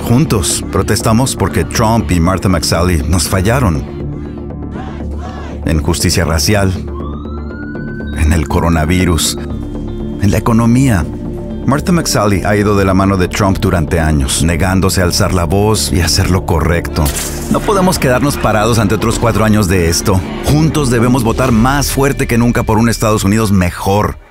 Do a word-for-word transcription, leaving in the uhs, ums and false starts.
Juntos protestamos porque Trump y Martha McSally nos fallaron. En justicia racial, en el coronavirus, en la economía. Martha McSally ha ido de la mano de Trump durante años, negándose a alzar la voz y hacer lo correcto. No podemos quedarnos parados ante otros cuatro años de esto. Juntos debemos votar más fuerte que nunca por un Estados Unidos mejor.